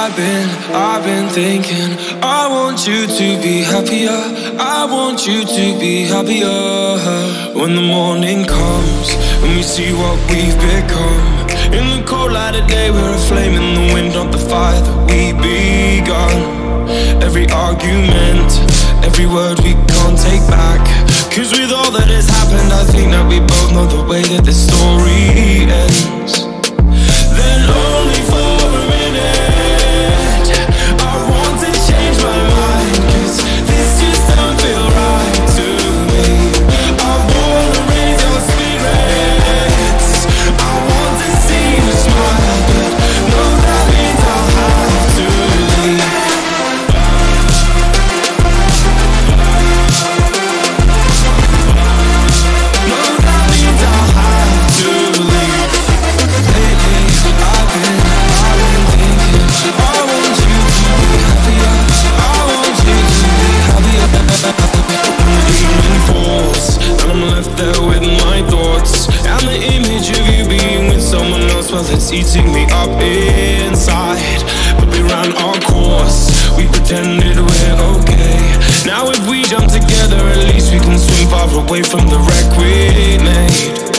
I've been thinking, I want you to be happier. I want you to be happier. When the morning comes and we see what we've become, in the cold light of day we're a flame in the wind, not the fire that we begun. Every argument, every word we can't take back, 'cause with all that has happened I think that we both know the way that this story ends. Then only for a minute I want to change my mind, 'cause this just don't feel right to me. I wanna raise your spirits, I want to see you smile, but no, that means I'll have to leave. No, that means I'll have to leave. Lately I've been thinking, I want you to be happier. I want you to be happier. When the evening falls and I'm left there with my thoughts, and the image of you being with someone else, well, it's eating me up inside. But we ran our course, we pretended we're okay. Now if we jump together, at least we can swim far away from the wreck we made.